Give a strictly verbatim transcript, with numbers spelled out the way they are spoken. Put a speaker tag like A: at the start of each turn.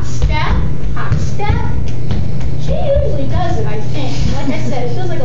A: step, hop step. She usually does it, I think. Like I said, it feels like